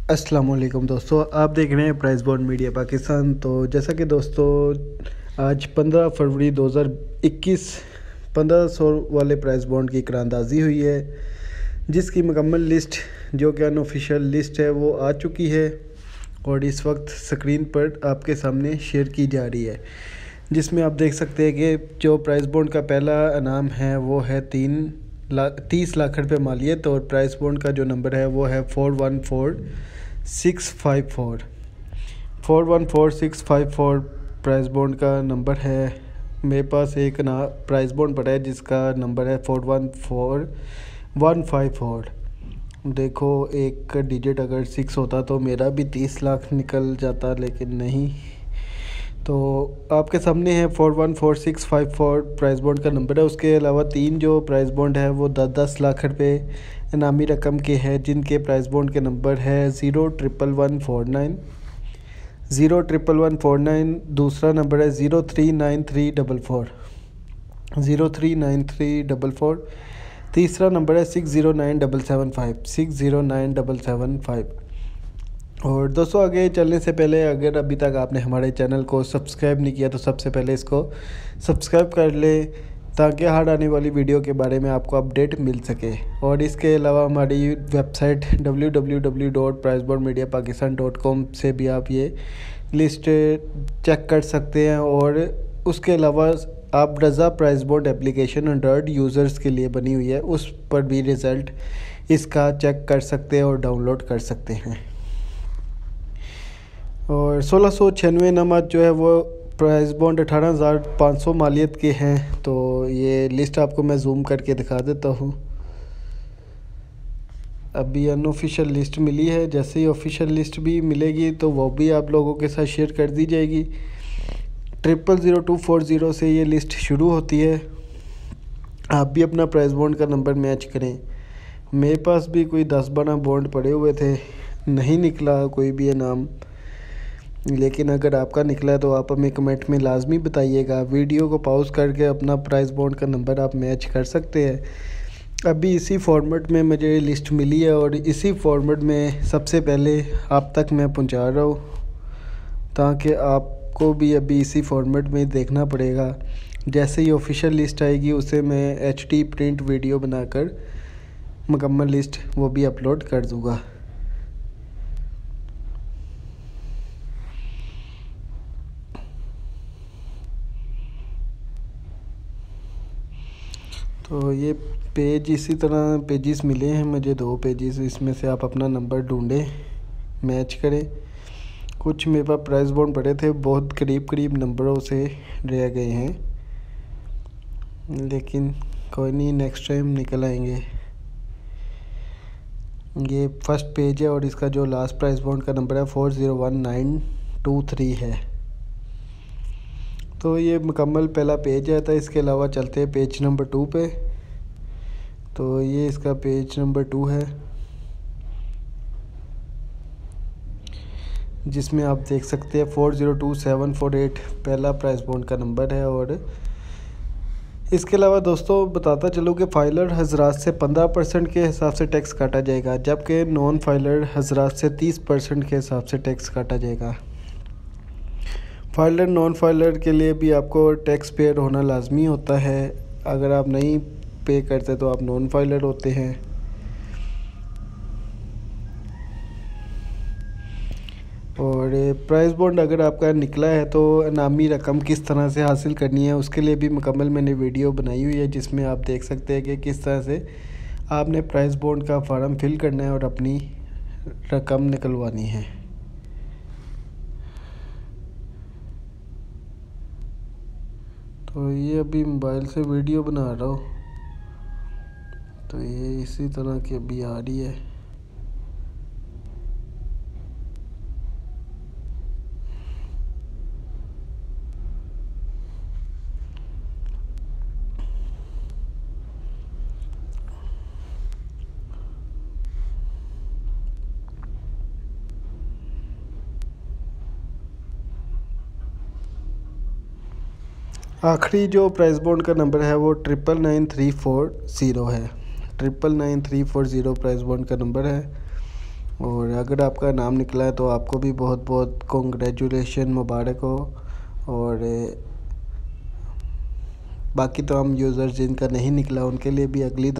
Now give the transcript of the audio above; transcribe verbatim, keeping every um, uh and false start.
अस्सलाम वालेकुम दोस्तों, आप देख रहे हैं प्राइस बॉन्ड मीडिया पाकिस्तान। तो जैसा कि दोस्तों आज पंद्रह फरवरी दो हज़ार इक्कीस पंद्रह सौ वाले प्राइस बॉन्ड की करारंदाजी हुई है, जिसकी मुकम्मल लिस्ट जो कि अनऑफिशियल लिस्ट है वो आ चुकी है और इस वक्त स्क्रीन पर आपके सामने शेयर की जा रही है, जिसमें आप देख सकते हैं कि जो प्राइस बॉन्ड का पहला इनाम है वो है तीन लाख तीस लाख रुपये मालियत और प्राइस बॉन्ड का जो नंबर है वो है four one four six five four four one four six five four price bond का नंबर है। मेरे पास एक ना प्राइस बॉन्ड पड़ा है जिसका नंबर है four one four one five four. देखो, एक डिजिट अगर सिक्स होता तो मेरा भी तीस लाख निकल जाता, लेकिन नहीं। तो आपके सामने है four one four six five four price bond का नंबर है। उसके अलावा तीन जो प्राइस बॉन्ड है वो दस दस लाख रुपए इनामी रकम के हैं, जिनके प्राइस बॉन्ड के नंबर है zero triple one four nine zero triple one four nine. दूसरा नंबर है zero three nine three double four zero three nine three double four. तीसरा नंबर है six zero nine double seven five six zero nine double seven five. और दोस्तों, आगे चलने से पहले अगर अभी तक आपने हमारे चैनल को सब्सक्राइब नहीं किया तो सबसे पहले इसको सब्सक्राइब कर ले, ताकि हर आने वाली वीडियो के बारे में आपको अपडेट मिल सके। और इसके अलावा हमारी website W W W dot price bond media Pakistan dot com से भी आप ये लिस्ट चेक कर सकते हैं। और उसके अलावा आप Raza price bond application Android users के लिए बनी हुई है, उस पर भी रिज़ल्ट इसका चेक कर सकते हैं और डाउनलोड कर सकते हैं। और सोलह सौ छियानवे नमत जो है वो प्राइस बॉन्ड अठारह हज़ार पाँच सौ मालियत के हैं। तो ये लिस्ट आपको मैं जूम करके दिखा देता हूँ। अभी अनऑफिशियल लिस्ट मिली है, जैसे ही ऑफिशियल लिस्ट भी मिलेगी तो वो भी आप लोगों के साथ शेयर कर दी जाएगी। Triple zero two four zero से ये लिस्ट शुरू होती है। आप भी अपना प्राइस बॉन्ड का नंबर मैच करें। मेरे पास भी कोई दस बारह बॉन्ड पड़े हुए थे, नहीं निकला कोई भी इनाम, लेकिन अगर आपका निकला है तो आप हमें कमेंट में लाजमी बताइएगा। वीडियो को पॉज करके अपना प्राइस बॉन्ड का नंबर आप मैच कर सकते हैं। अभी इसी फॉर्मेट में मुझे लिस्ट मिली है और इसी फॉर्मेट में सबसे पहले आप तक मैं पहुंचा रहा हूँ, ताकि आपको भी अभी इसी फॉर्मेट में देखना पड़ेगा। जैसे ही ऑफिशियल लिस्ट आएगी उसे मैं एच डी प्रिंट वीडियो बनाकर मुकम्मल लिस्ट वो भी अपलोड कर दूँगा। तो ये पेज इसी तरह पेजेस मिले हैं मुझे, दो पेजेस। इसमें से आप अपना नंबर ढूंढें, मैच करें। कुछ मेरे पास प्राइस बॉन्ड पड़े थे, बहुत करीब करीब नंबरों से रह गए हैं, लेकिन कोई नहीं, नेक्स्ट टाइम निकल आएंगे। ये फर्स्ट पेज है और इसका जो लास्ट प्राइस बॉन्ड का नंबर है four zero one nine two three है। तो ये मुकम्मल पहला पेज है। तो इसके अलावा चलते हैं पेज नंबर टू पे। तो ये इसका पेज नंबर टू है, जिसमें आप देख सकते हैं four zero two seven four eight पहला प्राइस बॉन्ड का नंबर है। और इसके अलावा दोस्तों बताता चलूँ कि फाइलर हजरात से पंद्रह परसेंट के हिसाब से टैक्स काटा जाएगा, जबकि नॉन फाइलर हजरात से तीस परसेंट के हिसाब से टैक्स काटा जाएगा। फाइलर नॉन फाइलर के लिए भी आपको टैक्स पेयर होना लाजमी होता है। अगर आप नहीं पे करते तो आप नॉन फाइलर होते हैं। और प्राइस बॉन्ड अगर आपका निकला है तो इनामी रकम किस तरह से हासिल करनी है उसके लिए भी मुकम्मल मैंने वीडियो बनाई हुई है, जिसमें आप देख सकते हैं कि किस तरह से आपने प्राइस बॉन्ड का फॉर्म फिल करना है और अपनी रकम निकलवानी है। तो ये अभी मोबाइल से वीडियो बना रहा हूँ, तो ये इसी तरह की अभी आ रही है। आखिरी जो प्राइस बॉन्ड का नंबर है वो triple nine three four zero है। Triple nine three four zero price bond का नंबर है। और अगर आपका नाम निकला है तो आपको भी बहुत बहुत कॉन्ग्रेचुलेशन, मुबारक हो। और बाकी तो हम यूज़र्स जिनका नहीं निकला उनके लिए भी अगली